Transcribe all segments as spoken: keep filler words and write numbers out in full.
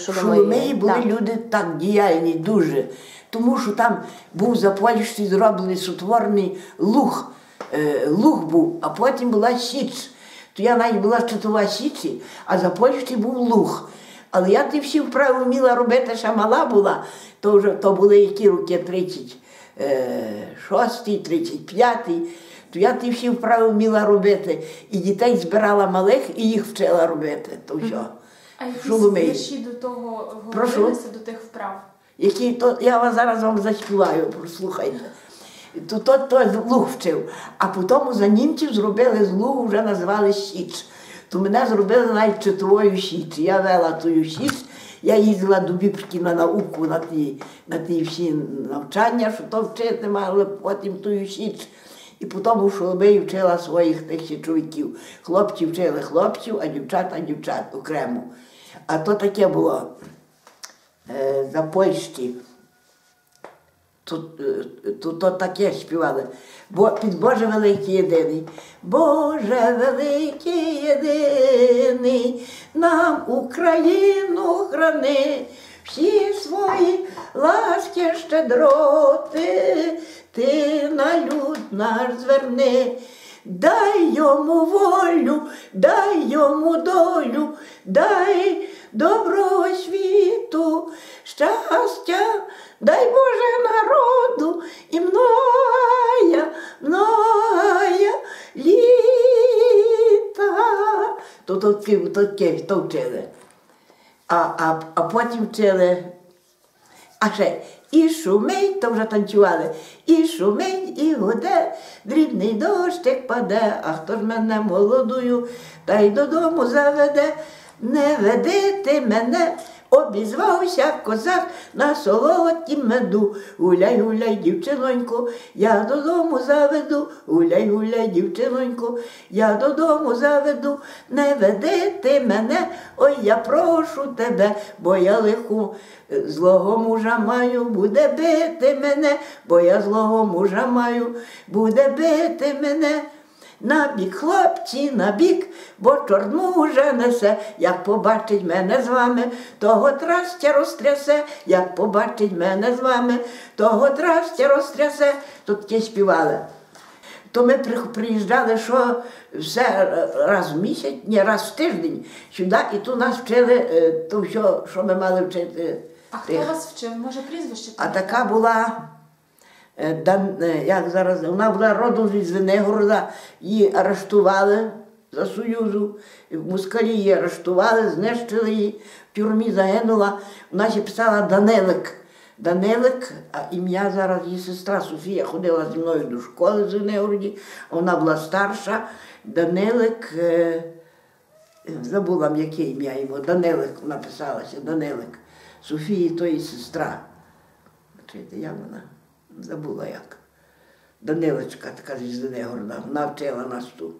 Шоломиї. Шоломиї були так. люди так діяльні дуже, тому що там був за Польщі зроблений сотворний луг, е, луг був, а потім була Січ. То я навіть була Чотова Січі, а за Польщі був луг. Але я ті всі вправи вміла робити, ще мала була, то вже то були які роки, тридцять шостий, тридцять п'ятий, то я ті всі вправи вміла робити. І дітей збирала малих і їх вчила робити. То все. А якісь вірші до того говорилися, до тих вправ? Які, то, я вас зараз вам заспіваю, прослухайте. То, то, то луг вчив. А потім за німців зробили з лугу, вже називали Січ. То мене зробили навіть Чотовою Січ. Я вела тую Січ, я їздила до Бібрки на науку, на ті, на ті всі навчання, що то вчити мали, потім тую Січ. І потім у Шоломиї вчила своїх тих січовиків. Хлопці вчили хлопців, а дівчата дівчат окремо. А то таке було е, за Польщі. Тут, тут, тут таке співали. Бо під Боже великий єдиний. Боже великий єдиний, нам Україну храни, всі свої ласки щедроти, ти на люд наш зверни. Дай йому волю, дай йому долю, дай доброго світу, щастя, дай Боже народу і многая, многая літа. То таке, то таке, то вчили. А, а, а потім вчили, а ще і шумить, то вже танцювали, і шумить, і гуде, дрібний дощик паде, а хто ж мене молодую, та й додому заведе, не веди ти мене, обізвався козак на солоті меду. Гуляй, гуляй, дівчинонько, я додому заведу, гуляй, гуляй, дівчинонько, я додому заведу, не веди ти мене, ой, я прошу тебе, бо я лиху злого мужа маю, буде бити мене, бо я злого мужа маю, буде бити мене. Набік, хлопці, набік, бо чорну уже несе, як побачить мене з вами, того трастя розтрясе, як побачить мене з вами, того трастя розтрясе. Тут ті співали. То ми приїжджали, що все раз в місяць, ні, раз в тиждень сюди, і тут нас вчили то все, що ми мали вчити. А хто вас вчив? Може прізвище? А така була... Як зараз, вона була родом з Звенигорода, її арештували за Союзу, москалі її арештували, знищили її, в тюрмі загинула. Вона ще писала Данилик. Данилик, а ім'я зараз її сестра Софія ходила зі мною до школи в Звенигороді, вона була старша. Данилик, е, забула, яке ім'я його, Данилик, вона писалася, Данилик. Софії то її сестра. Чуєте, як вона? Забула як. Данилочка така зі Звенигорода, вона вчила нас тут.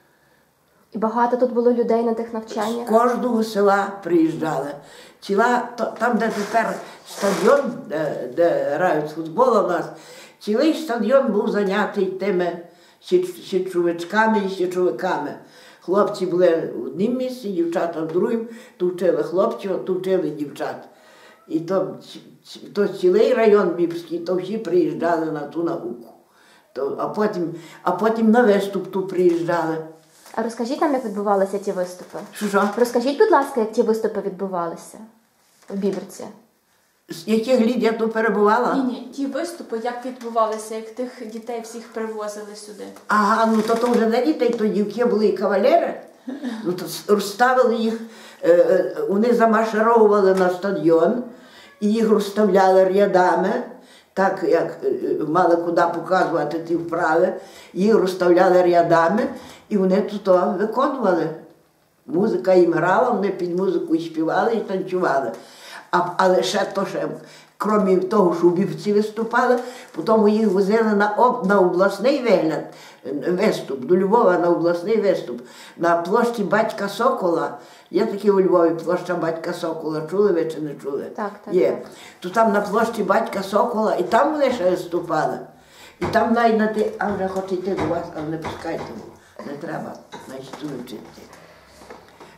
І багато тут було людей на тих навчаннях? З кожного села приїжджали. Ціла, то, там, де тепер стадіон, де, де грають футбол у нас, цілий стадіон був зайнятий тими січовичками і січовиками. Хлопці були в одному місці, дівчата в другому, тут вчили хлопців, тут вчили дівчат. І то, то цілий район Бібрський, то всі приїжджали на ту науку. То, а, потім, а потім на виступ тут приїжджали. А розкажіть нам, як відбувалися ті виступи? Що? Розкажіть, будь ласка, як ті виступи відбувалися в Бібрці? З яких літ я тут перебувала? Ні, ні, ті виступи, як відбувалися, як тих дітей всіх привозили сюди? Ага, ну то, то вже не дітей, то дівки були і кавалери. Ну то розставили їх, е, вони замашировували на стадіон, і їх розставляли рядами, так як мали куди показувати ті вправи, їх розставляли рядами, і вони тут виконували. Музика їм грала, вони під музику і співали, і танцювали. А, але ще то, ще, крім того, що в Бібрці виступали, потім їх возили на, об, на обласний вигляд, виступ, до Львова на обласний виступ, на площі Батька Сокола. Є такі у Львові площа Батька Сокола, чули ви чи не чули? Так, так. Є. Так. То там на площі Батька Сокола, і там вони ще виступали. І там навіть на ти, а вже хоче йти до вас, але не пускайте, не треба, значить, вчити.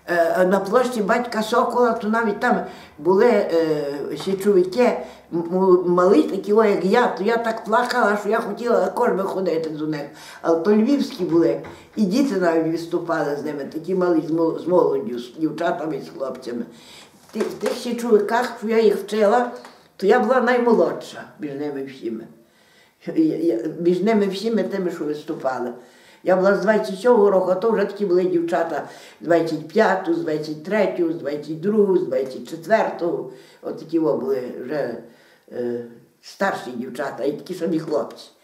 е, на площі батька Сокола, то навіть там були е, січовики, м- м- малі такі, о, як я, то я так плакала, що я хотіла також би ходити до них. Але то львівські були, і діти навіть виступали з ними, такі малі з мол- з молоддю, з дівчатами, з хлопцями. Ті- В тих січовиках, що я їх вчила, то я була наймолодша між ними всіми. Я- я- Між ними всіми тими, що виступали. Я була з двадцять сьомого року, а то вже такі були дівчата з двадцять п'ятого, з двадцять третього, з двадцять другого, з двадцять четвертого. От такі о були вже е, старші дівчата і такі самі хлопці.